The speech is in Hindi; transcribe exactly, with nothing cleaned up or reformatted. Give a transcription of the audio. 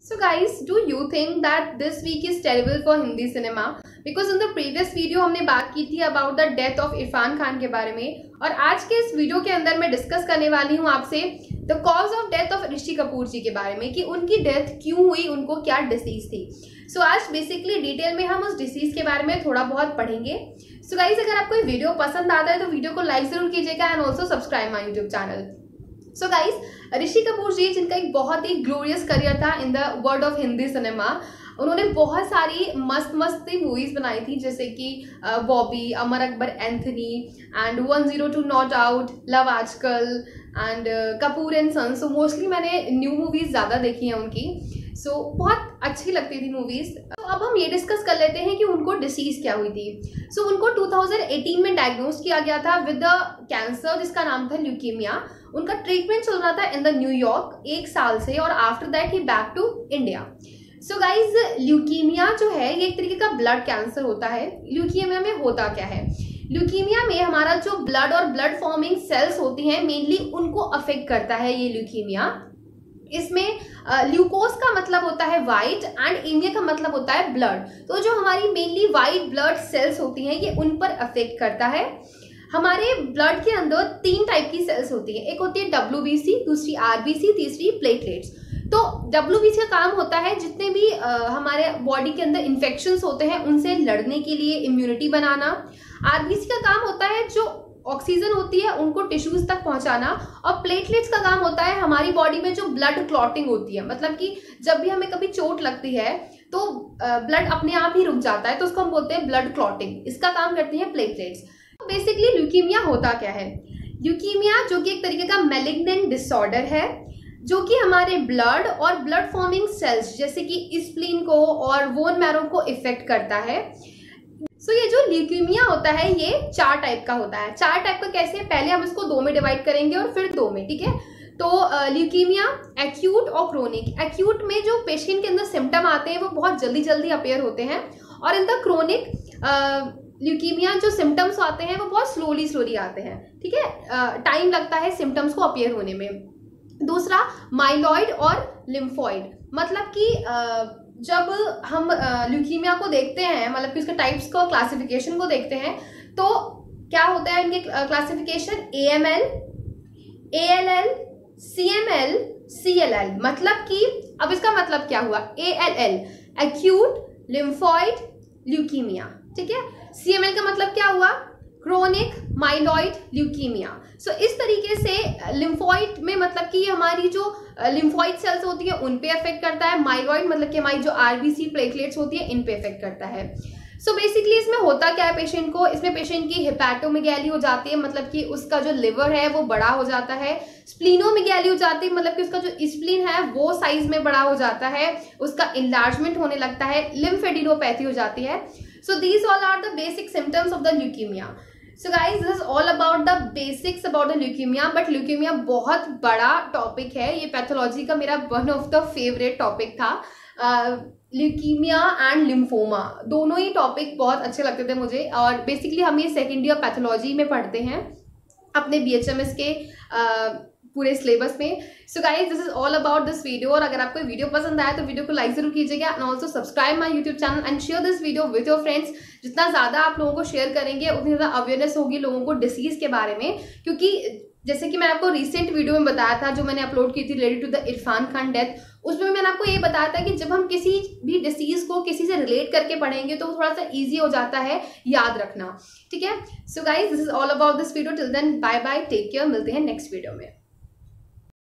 So guys, do you think that this week is terrible for Hindi cinema? Because in the previous video हमने बात की थी about the death of Irfan Khan के बारे में, और आज के इस वीडियो के अंदर मैं डिस्कस करने वाली हूँ आपसे the cause of death of Rishi Kapoor ji के बारे में कि उनकी डेथ क्यों हुई, उनको क्या डिसीज थी। सो so, आज बेसिकली डिटेल में हम उस डिसीज के बारे में थोड़ा बहुत पढ़ेंगे। सो so, गाइज अगर आपको वीडियो पसंद आता है तो वीडियो को लाइक जरूर कीजिएगा and also subscribe my YouTube channel. So guys Rishi Kapoor ji जिनका एक बहुत ही ग्लोरियस करियर था in the world of Hindi cinema, उन्होंने बहुत सारी मस्त मस्त मूवीज बनाई थी जैसे कि Bobby, Amar Akbar Anthony and one zero two not out, love Aajkal and Kapoor and sons. So mostly मैंने न्यू मूवीज ज़्यादा देखी हैं उनकी, सो so, बहुत अच्छी लगती थी मूवीज। तो अब हम ये डिस्कस कर लेते हैं कि उनको डिसीज क्या हुई थी। सो so, उनको टू थाउजेंड एटीन में डायग्नोज किया गया था विद द कैंसर जिसका नाम था ल्यूकीमिया। उनका ट्रीटमेंट चल रहा था इन द न्यूयॉर्क एक साल से, और आफ्टर दैट ही back to India. So guys leukaemia जो है ये एक तरीके का ब्लड कैंसर होता है। ल्यूकीमिया में होता क्या है? ल्यूकीमिया में हमारा जो ब्लड और ब्लड फॉर्मिंग सेल्स होती हैं मेनली उनको अफेक्ट करता है ये ल्यूकीमिया। इसमें ल्यूकोस का मतलब होता है वाइट एंड एमिया का मतलब होता है ब्लड। तो जो हमारी मेनली वाइट ब्लड सेल्स होती हैं ये उन पर अफेक्ट करता है। हमारे ब्लड के अंदर तीन टाइप की सेल्स होती है, एक होती है डब्ल्यूबीसी, दूसरी आरबीसी, तीसरी प्लेटलेट्स। तो डब्ल्यूबीसी का काम होता है जितने भी आ, हमारे बॉडी के अंदर इन्फेक्शंस होते हैं उनसे लड़ने के लिए इम्यूनिटी बनाना। आरबीसी का काम होता है जो ऑक्सीजन होती है उनको टिश्यूज तक पहुंचाना, और प्लेटलेट्स का काम होता है हमारी बॉडी में जो ब्लड क्लॉटिंग होती है, मतलब कि जब भी हमें कभी चोट लगती है तो ब्लड अपने आप ही रुक जाता है, तो उसको हम बोलते हैं ब्लड क्लॉटिंग। इसका काम करती है प्लेटलेट्स। तो बेसिकली ल्यूकीमिया होता क्या है? ल्यूकीमिया जो कि एक तरीके का मैलिग्नेंट डिसऑर्डर है जो कि हमारे ब्लड और ब्लड फॉर्मिंग सेल्स जैसे कि स्प्लीन को और बोन मैरो को इफेक्ट करता है। सो so, ये जो ल्यूकीमिया होता है ये चार टाइप का होता है। चार टाइप का कैसे? पहले हम इसको दो में डिवाइड करेंगे और फिर दो में, ठीक है। तो ल्यूकीमिया एक्यूट और क्रोनिक। एक्यूट में जो पेशेंट के अंदर सिम्टम आते हैं वो बहुत जल्दी जल्दी अपेयर होते हैं, और इन द क्रोनिक ल्यूकीमिया जो सिम्टम्स आते हैं वो बहुत स्लोली स्लोली आते हैं, ठीक है। टाइम लगता है सिम्टम्स को अपेयर होने में। दूसरा माइलॉइड और लिम्फॉइड, मतलब कि uh, जब हम ल्यूकीमिया को देखते हैं, मतलब कि उसके टाइप्स को क्लासिफिकेशन को देखते हैं, तो क्या होता है इनके classification? A M L, A L L, C M L, C L L. मतलब कि अब इसका मतलब क्या हुआ? A L L acute lymphoid leukaemia, ठीक है। सी एम एल का मतलब क्या हुआ? Chronic myeloid leukaemia. सो इस तरीके से लिम्फॉइड में मतलब कि हमारी जो लिम्फॉइड सेल्स होती है उन पे अफेक्ट करता है। माइलॉइड मतलब कि हमारी जो आरबीसी प्लेटलेट्स होती है इन पे अफेक्ट करता है। सो so बेसिकली इसमें होता क्या है पेशेंट को? इसमें पेशेंट की हेपेटोमेगैली हो जाती है, मतलब कि उसका जो लिवर है वो बड़ा हो जाता है। स्प्लीनोमेगैली हो जाती है, मतलब कि उसका जो स्प्लीन है वो साइज में बड़ा हो जाता है, उसका इनलार्जमेंट होने लगता है। लिम्फेडिनोपैथी हो जाती है। So these all are the basic symptoms of the leukaemia. So guys this is all about the basics about the leukaemia. But leukaemia बहुत बड़ा टॉपिक है, ये पैथोलॉजी का मेरा one of the favourite topic था। ल्यूकीमिया एंड लिम्फोमा दोनों ही टॉपिक बहुत अच्छे लगते थे मुझे, और बेसिकली हम ये सेकेंड ईयर पैथोलॉजी में पढ़ते हैं अपने बी एच एम एस के uh, पूरे सिलेबस में। So guys this is all about this video, और अगर आपको वीडियो पसंद आया तो वीडियो को लाइक जरूर कीजिएगा and also subscribe my YouTube channel and share this video with your friends. जितना ज़्यादा आप लोगों को शेयर करेंगे उतनी ज़्यादा अवेयरनेस होगी लोगों को डिसीज के बारे में, क्योंकि जैसे कि मैंने आपको रिसेंट वीडियो में बताया था जो मैंने अपलोड की थी related to the Irfan Khan death, उसमें मैंने आपको ये बताया था कि जब हम किसी भी डिसीज को किसी से रिलेट करके पढ़ेंगे तो थोड़ा सा इजी हो जाता है याद रखना, ठीक है। So guys this is all about this video. Till then bye bye, take care, मिलते हैं नेक्स्ट वीडियो में।